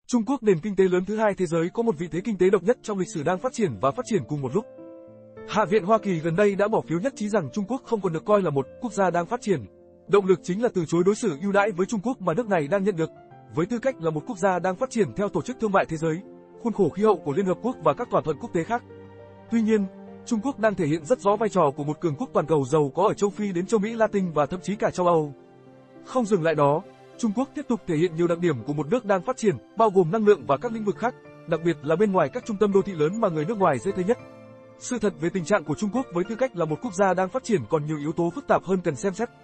Trung Quốc, nền kinh tế lớn thứ hai thế giới, có một vị thế kinh tế độc nhất trong lịch sử, đang phát triển và phát triển cùng một lúc. Hạ viện Hoa Kỳ gần đây đã bỏ phiếu nhất trí rằng Trung Quốc không còn được coi là một quốc gia đang phát triển. Động lực chính là từ chối đối xử ưu đãi với Trung Quốc mà nước này đang nhận được, với tư cách là một quốc gia đang phát triển theo Tổ chức Thương mại Thế giới, khuôn khổ khí hậu của Liên Hợp Quốc và các thỏa thuận quốc tế khác. Tuy nhiên, Trung Quốc đang thể hiện rất rõ vai trò của một cường quốc toàn cầu giàu có ở châu Phi đến châu Mỹ Latin và thậm chí cả châu Âu. Không dừng lại đó, Trung Quốc tiếp tục thể hiện nhiều đặc điểm của một nước đang phát triển, bao gồm năng lượng và các lĩnh vực khác, đặc biệt là bên ngoài các trung tâm đô thị lớn mà người nước ngoài dễ thấy nhất. Sự thật về tình trạng của Trung Quốc với tư cách là một quốc gia đang phát triển còn nhiều yếu tố phức tạp hơn cần xem xét.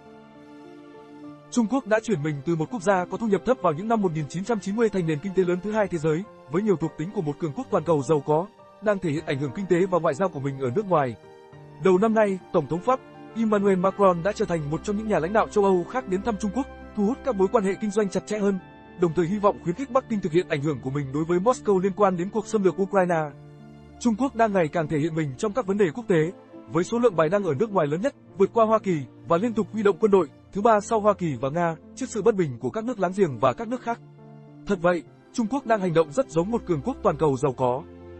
Trung Quốc đã chuyển mình từ một quốc gia có thu nhập thấp vào những năm 1990 thành nền kinh tế lớn thứ hai thế giới, với nhiều thuộc tính của một cường quốc toàn cầu giàu có, đang thể hiện ảnh hưởng kinh tế và ngoại giao của mình ở nước ngoài. Đầu năm nay, Tổng thống Pháp Emmanuel Macron đã trở thành một trong những nhà lãnh đạo châu Âu khác đến thăm Trung Quốc, thu hút các mối quan hệ kinh doanh chặt chẽ hơn, đồng thời hy vọng khuyến khích Bắc Kinh thực hiện ảnh hưởng của mình đối với Moscow liên quan đến cuộc xâm lược Ukraine. Trung Quốc đang ngày càng thể hiện mình trong các vấn đề quốc tế, với số lượng bài đăng ở nước ngoài lớn nhất, vượt qua Hoa Kỳ và liên tục huy động quân đội, thứ ba sau Hoa Kỳ và Nga, trước sự bất bình của các nước láng giềng và các nước khác. Thật vậy, Trung Quốc đang hành động rất giống một cường quốc toàn cầu giàu có.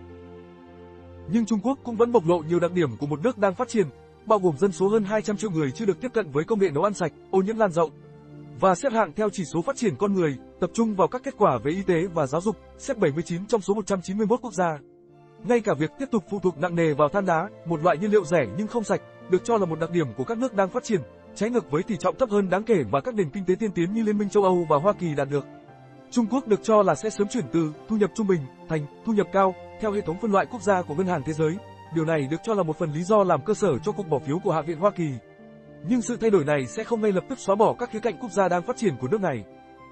Nhưng Trung Quốc cũng vẫn bộc lộ nhiều đặc điểm của một nước đang phát triển, bao gồm dân số hơn 200 triệu người chưa được tiếp cận với công nghệ nấu ăn sạch, ô nhiễm lan rộng. Và xếp hạng theo chỉ số phát triển con người, tập trung vào các kết quả về y tế và giáo dục, xếp 79 trong số 191 quốc gia. Ngay cả việc tiếp tục phụ thuộc nặng nề vào than đá, một loại nhiên liệu rẻ nhưng không sạch, được cho là một đặc điểm của các nước đang phát triển, trái ngược với tỷ trọng thấp hơn đáng kể mà các nền kinh tế tiên tiến như Liên minh châu Âu và Hoa Kỳ đạt được. Trung Quốc được cho là sẽ sớm chuyển từ thu nhập trung bình thành thu nhập cao theo hệ thống phân loại quốc gia của Ngân hàng Thế giới. Điều này được cho là một phần lý do làm cơ sở cho cuộc bỏ phiếu của Hạ viện Hoa Kỳ. Nhưng sự thay đổi này sẽ không ngay lập tức xóa bỏ các khía cạnh quốc gia đang phát triển của nước này.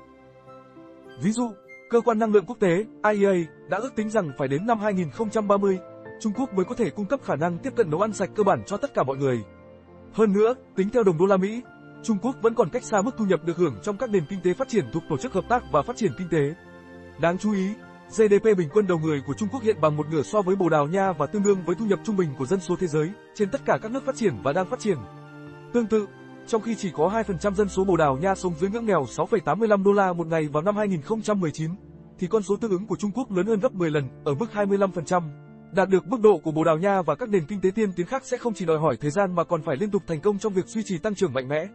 Ví dụ, Cơ quan Năng lượng Quốc tế IEA đã ước tính rằng phải đến năm 2030, Trung Quốc mới có thể cung cấp khả năng tiếp cận nấu ăn sạch cơ bản cho tất cả mọi người. Hơn nữa, tính theo đồng đô la Mỹ, Trung Quốc vẫn còn cách xa mức thu nhập được hưởng trong các nền kinh tế phát triển thuộc Tổ chức Hợp tác và Phát triển Kinh tế. Đáng chú ý, GDP bình quân đầu người của Trung Quốc hiện bằng một nửa so với Bồ Đào Nha và tương đương với thu nhập trung bình của dân số thế giới trên tất cả các nước phát triển và đang phát triển. Tương tự, trong khi chỉ có 2% dân số Bồ Đào Nha sống dưới ngưỡng nghèo 6,85 đô la một ngày vào năm 2019, thì con số tương ứng của Trung Quốc lớn hơn gấp 10 lần, ở mức 25%. Đạt được mức độ của Bồ Đào Nha và các nền kinh tế tiên tiến khác sẽ không chỉ đòi hỏi thời gian mà còn phải liên tục thành công trong việc duy trì tăng trưởng mạnh mẽ.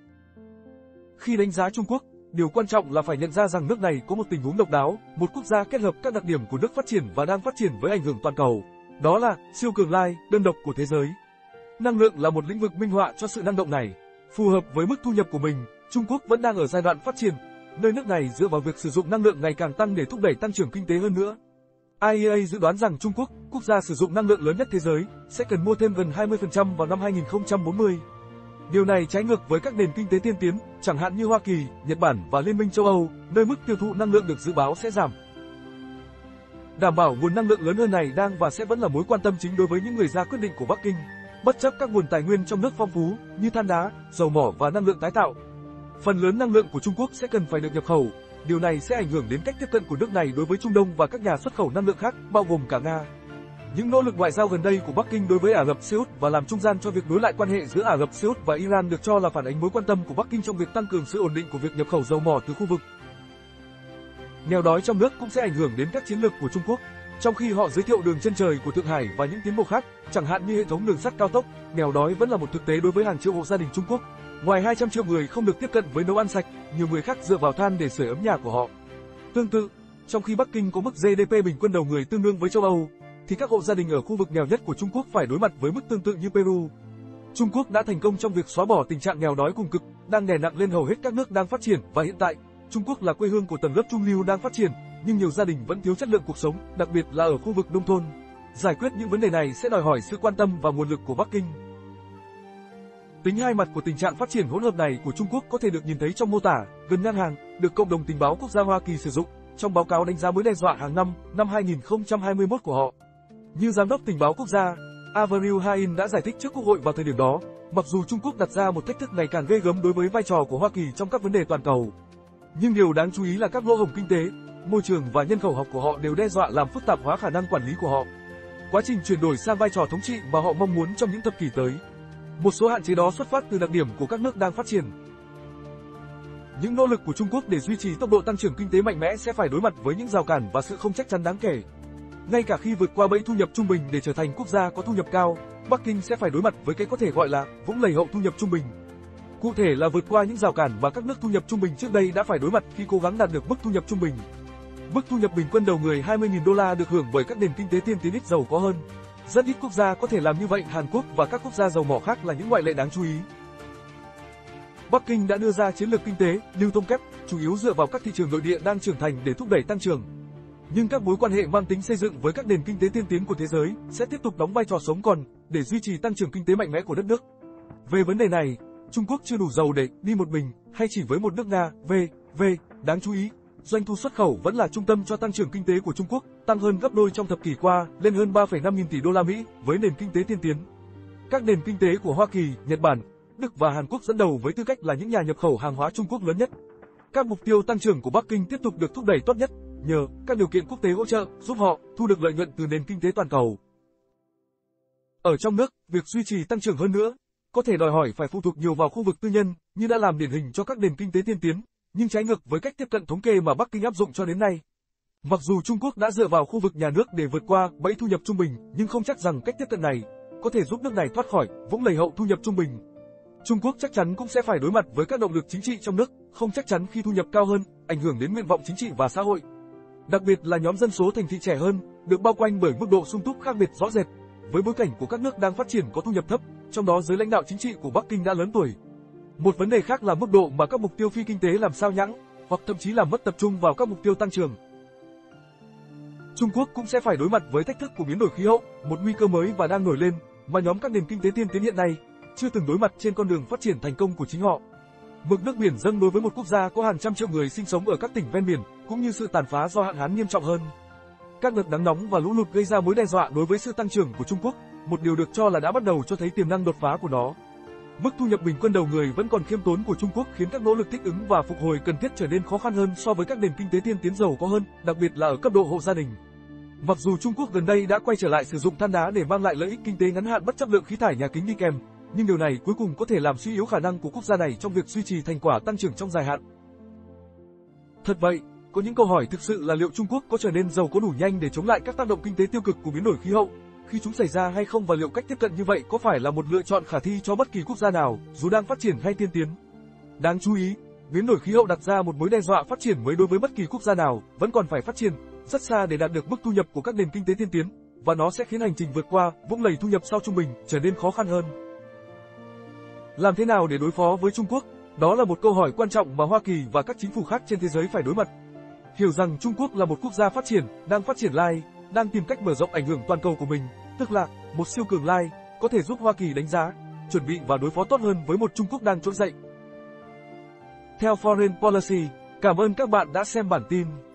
Khi đánh giá Trung Quốc, điều quan trọng là phải nhận ra rằng nước này có một tình huống độc đáo, một quốc gia kết hợp các đặc điểm của nước phát triển và đang phát triển với ảnh hưởng toàn cầu. Đó là siêu cường lai, đơn độc của thế giới. Năng lượng là một lĩnh vực minh họa cho sự năng động này. Phù hợp với mức thu nhập của mình, Trung Quốc vẫn đang ở giai đoạn phát triển, nơi nước này dựa vào việc sử dụng năng lượng ngày càng tăng để thúc đẩy tăng trưởng kinh tế hơn nữa. IEA dự đoán rằng Trung Quốc, quốc gia sử dụng năng lượng lớn nhất thế giới, sẽ cần mua thêm gần 20% vào năm 2040. Điều này trái ngược với các nền kinh tế tiên tiến, chẳng hạn như Hoa Kỳ, Nhật Bản và Liên minh châu Âu, nơi mức tiêu thụ năng lượng được dự báo sẽ giảm. Đảm bảo nguồn năng lượng lớn hơn này đang và sẽ vẫn là mối quan tâm chính đối với những người ra quyết định của Bắc Kinh, bất chấp các nguồn tài nguyên trong nước phong phú như than đá, dầu mỏ và năng lượng tái tạo. Phần lớn năng lượng của Trung Quốc sẽ cần phải được nhập khẩu. Điều này sẽ ảnh hưởng đến cách tiếp cận của nước này đối với Trung Đông và các nhà xuất khẩu năng lượng khác, bao gồm cả Nga. Những nỗ lực ngoại giao gần đây của Bắc Kinh đối với Ả Rập Xê Út và làm trung gian cho việc nối lại quan hệ giữa Ả Rập Xê Út và Iran được cho là phản ánh mối quan tâm của Bắc Kinh trong việc tăng cường sự ổn định của việc nhập khẩu dầu mỏ từ khu vực. Nghèo đói trong nước cũng sẽ ảnh hưởng đến các chiến lược của Trung Quốc. Trong khi họ giới thiệu đường chân trời của Thượng Hải và những tiến bộ khác, chẳng hạn như hệ thống đường sắt cao tốc, nghèo đói vẫn là một thực tế đối với hàng triệu hộ gia đình Trung Quốc. Ngoài 200 triệu người không được tiếp cận với nấu ăn sạch, nhiều người khác dựa vào than để sưởi ấm nhà của họ. Tương tự, trong khi Bắc Kinh có mức GDP bình quân đầu người tương đương với châu Âu, thì các hộ gia đình ở khu vực nghèo nhất của Trung Quốc phải đối mặt với mức tương tự như Peru. Trung Quốc đã thành công trong việc xóa bỏ tình trạng nghèo đói cùng cực, đang đè nặng lên hầu hết các nước đang phát triển và hiện tại, Trung Quốc là quê hương của tầng lớp trung lưu đang phát triển, nhưng nhiều gia đình vẫn thiếu chất lượng cuộc sống, đặc biệt là ở khu vực nông thôn. Giải quyết những vấn đề này sẽ đòi hỏi sự quan tâm và nguồn lực của Bắc Kinh. Tính hai mặt của tình trạng phát triển hỗn hợp này của Trung Quốc có thể được nhìn thấy trong mô tả gần ngang hàng được Cộng đồng Tình báo Quốc gia Hoa Kỳ sử dụng trong báo cáo đánh giá mối đe dọa hàng năm 2021 của họ. Như Giám đốc Tình báo Quốc gia Avril Hain đã giải thích trước Quốc hội vào thời điểm đó, mặc dù Trung Quốc đặt ra một thách thức ngày càng ghê gớm đối với vai trò của Hoa Kỳ trong các vấn đề toàn cầu, nhưng điều đáng chú ý là các lỗ hổng kinh tế, môi trường và nhân khẩu học của họ đều đe dọa làm phức tạp hóa khả năng quản lý của họ. Quá trình chuyển đổi sang vai trò thống trị mà họ mong muốn trong những thập kỷ tới. Một số hạn chế đó xuất phát từ đặc điểm của các nước đang phát triển. Những nỗ lực của Trung Quốc để duy trì tốc độ tăng trưởng kinh tế mạnh mẽ sẽ phải đối mặt với những rào cản và sự không chắc chắn đáng kể. Ngay cả khi vượt qua bẫy thu nhập trung bình để trở thành quốc gia có thu nhập cao, Bắc Kinh sẽ phải đối mặt với cái có thể gọi là vũng lầy hậu thu nhập trung bình. Cụ thể là vượt qua những rào cản mà các nước thu nhập trung bình trước đây đã phải đối mặt khi cố gắng đạt được mức thu nhập trung bình. Mức thu nhập bình quân đầu người 20.000 đô la được hưởng bởi các nền kinh tế tiên tiến ít giàu có hơn. Rất ít quốc gia có thể làm như vậy, Hàn Quốc và các quốc gia giàu mỏ khác là những ngoại lệ đáng chú ý. Bắc Kinh đã đưa ra chiến lược kinh tế, lưu thông kép, chủ yếu dựa vào các thị trường nội địa đang trưởng thành để thúc đẩy tăng trưởng. Nhưng các mối quan hệ mang tính xây dựng với các nền kinh tế tiên tiến của thế giới sẽ tiếp tục đóng vai trò sống còn để duy trì tăng trưởng kinh tế mạnh mẽ của đất nước. Về vấn đề này, Trung Quốc chưa đủ giàu để đi một mình hay chỉ với một nước Nga. Đáng chú ý, doanh thu xuất khẩu vẫn là trung tâm cho tăng trưởng kinh tế của Trung Quốc, tăng hơn gấp đôi trong thập kỷ qua, lên hơn 3,5 nghìn tỷ đô la Mỹ với nền kinh tế tiên tiến. Các nền kinh tế của Hoa Kỳ, Nhật Bản, Đức và Hàn Quốc dẫn đầu với tư cách là những nhà nhập khẩu hàng hóa Trung Quốc lớn nhất. Các mục tiêu tăng trưởng của Bắc Kinh tiếp tục được thúc đẩy tốt nhất nhờ các điều kiện quốc tế hỗ trợ, giúp họ thu được lợi nhuận từ nền kinh tế toàn cầu. Ở trong nước, việc duy trì tăng trưởng hơn nữa có thể đòi hỏi phải phụ thuộc nhiều vào khu vực tư nhân, như đã làm điển hình cho các nền kinh tế tiên tiến, nhưng trái ngược với cách tiếp cận thống kê mà Bắc Kinh áp dụng cho đến nay. Mặc dù Trung Quốc đã dựa vào khu vực nhà nước để vượt qua bẫy thu nhập trung bình, nhưng không chắc rằng cách tiếp cận này có thể giúp nước này thoát khỏi vũng lầy hậu thu nhập trung bình. Trung Quốc chắc chắn cũng sẽ phải đối mặt với các động lực chính trị trong nước, không chắc chắn khi thu nhập cao hơn, ảnh hưởng đến nguyện vọng chính trị và xã hội. Đặc biệt là nhóm dân số thành thị trẻ hơn, được bao quanh bởi mức độ sung túc khác biệt rõ rệt, với bối cảnh của các nước đang phát triển có thu nhập thấp, trong đó giới lãnh đạo chính trị của Bắc Kinh đã lớn tuổi. Một vấn đề khác là mức độ mà các mục tiêu phi kinh tế làm sao nhãng, hoặc thậm chí làm mất tập trung vào các mục tiêu tăng trưởng. Trung Quốc cũng sẽ phải đối mặt với thách thức của biến đổi khí hậu, một nguy cơ mới và đang nổi lên, mà nhóm các nền kinh tế tiên tiến hiện nay chưa từng đối mặt trên con đường phát triển thành công của chính họ. Mực nước biển dâng đối với một quốc gia có hàng trăm triệu người sinh sống ở các tỉnh ven biển, cũng như sự tàn phá do hạn hán nghiêm trọng hơn. Các đợt nắng nóng và lũ lụt gây ra mối đe dọa đối với sự tăng trưởng của Trung Quốc, một điều được cho là đã bắt đầu cho thấy tiềm năng đột phá của nó. Mức thu nhập bình quân đầu người vẫn còn khiêm tốn của Trung Quốc khiến các nỗ lực thích ứng và phục hồi cần thiết trở nên khó khăn hơn so với các nền kinh tế tiên tiến giàu có hơn, đặc biệt là ở cấp độ hộ gia đình. Mặc dù Trung Quốc gần đây đã quay trở lại sử dụng than đá để mang lại lợi ích kinh tế ngắn hạn bất chấp lượng khí thải nhà kính đi kèm, nhưng điều này cuối cùng có thể làm suy yếu khả năng của quốc gia này trong việc duy trì thành quả tăng trưởng trong dài hạn. Thật vậy, có những câu hỏi thực sự là liệu Trung Quốc có trở nên giàu có đủ nhanh để chống lại các tác động kinh tế tiêu cực của biến đổi khí hậu khi chúng xảy ra hay không, và liệu cách tiếp cận như vậy có phải là một lựa chọn khả thi cho bất kỳ quốc gia nào, dù đang phát triển hay tiên tiến. Đáng chú ý, biến đổi khí hậu đặt ra một mối đe dọa phát triển mới đối với bất kỳ quốc gia nào, vẫn còn phải phát triển rất xa để đạt được mức thu nhập của các nền kinh tế tiên tiến, và nó sẽ khiến hành trình vượt qua vũng lầy thu nhập sau trung bình trở nên khó khăn hơn. Làm thế nào để đối phó với Trung Quốc? Đó là một câu hỏi quan trọng mà Hoa Kỳ và các chính phủ khác trên thế giới phải đối mặt. Hiểu rằng Trung Quốc là một quốc gia phát triển, đang tìm cách mở rộng ảnh hưởng toàn cầu của mình, tức là một siêu cường lai, có thể giúp Hoa Kỳ đánh giá, chuẩn bị và đối phó tốt hơn với một Trung Quốc đang trỗi dậy. Theo Foreign Policy, cảm ơn các bạn đã xem bản tin.